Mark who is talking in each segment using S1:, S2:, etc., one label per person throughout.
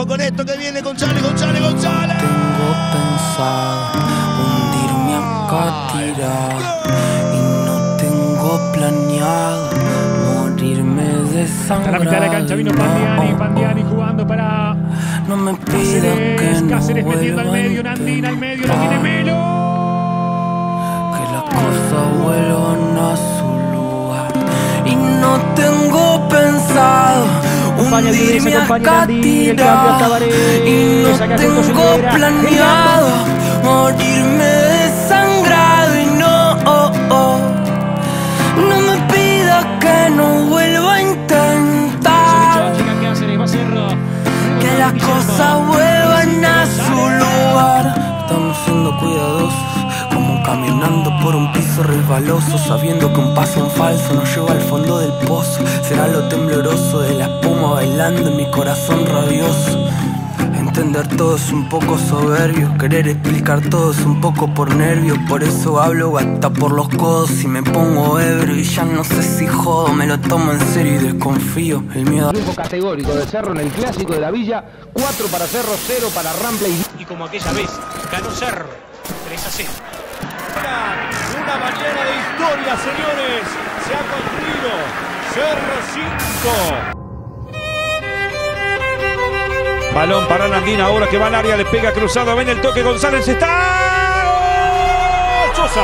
S1: con esto que viene González, González, González.
S2: Tengo pensado hundirme acá tirado y no tengo planeado morirme desangrado.
S3: A la mitad de la cancha vino Pandiani, Pandiani jugando para
S2: no me pidas que no
S3: Cáceres metiendo al
S2: vuelva
S3: medio,
S2: a
S3: Nandín al medio, la
S2: intentar
S3: tiene Melo.
S2: que las cosas vuelvan a su lugar y no tengo pensado hundirme acá tirado y no tengo planeado morirme desangrado y no me pidas que no vuelva a intentar que las cosas vuelvan a su lugar. Estamos siendo cuidadosos, como caminando por un piso resbaloso, sabiendo que un paso en falso nos lleva al fondo del pozo. Será lo tembloroso de la espuma bailando en mi corazón rabioso. Entender todo es un poco soberbio, querer explicar todo es un poco por nervio. Por eso hablo hasta por los codos y me pongo ebrio y ya no sé si jodo, me lo tomo en serio y desconfío. El miedo
S4: Triunfo categórico de Cerro en el Clásico de la Villa, 4 para Cerro, 0 para Rampla
S5: y como aquella vez ganó Cerro 3-0.
S6: Una mañana de historia, señores. Se ha construido Cerro 5. Balón para Nandín, ahora que va al área, le pega cruzado, ven el toque, González está. ¡Gol! Sosa.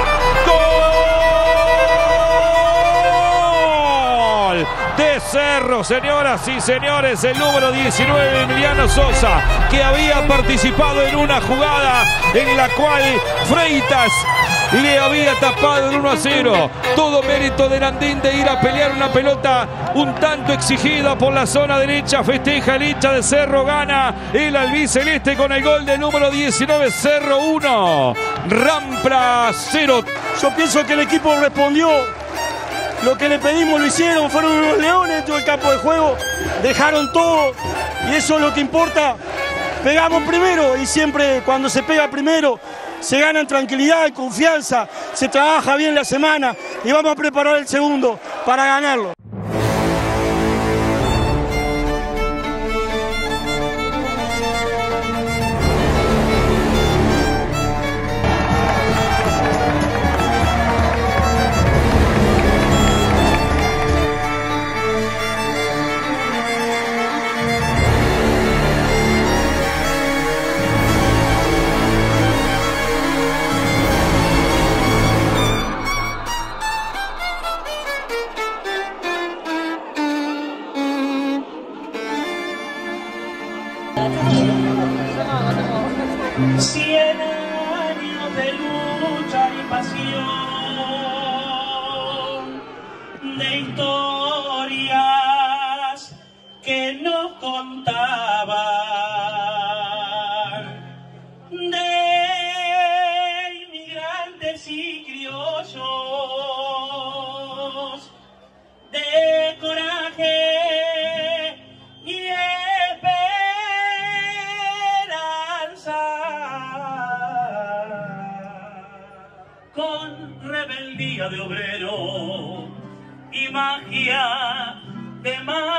S6: ¡Gol! De Cerro, señoras y señores, el número 19, Emiliano Sosa, que había participado en una jugada en la cual Freitas le había tapado el 1-0. Todo mérito de Nandín de ir a pelear una pelota un tanto exigida por la zona derecha. Festeja el hincha de Cerro, gana el albiceleste con el gol del número 19, Cerro 1, Rampla 0.
S7: Yo pienso que el equipo respondió. Lo que le pedimos lo hicieron, fueron unos leones dentro del campo de juego, dejaron todo y eso es lo que importa. Pegamos primero y siempre cuando se pega primero se gana en tranquilidad y confianza, se trabaja bien la semana y vamos a preparar el segundo para ganarlo.
S8: Cien años de lucha y pasión, de historias que nos contaban, de inmigrantes y criollos, de coraje y con rebeldía de obrero y magia de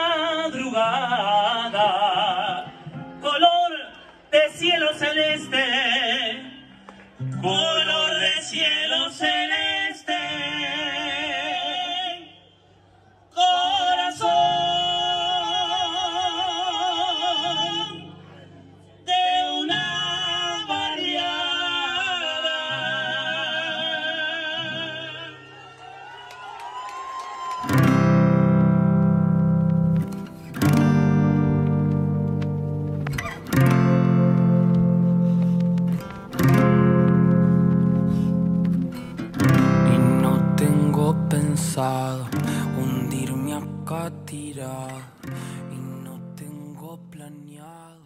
S8: madrugada, color de cielo celeste, color de cielo celeste, corazón de una variada.
S2: Pensado hundirme acá tirado y no tengo planeado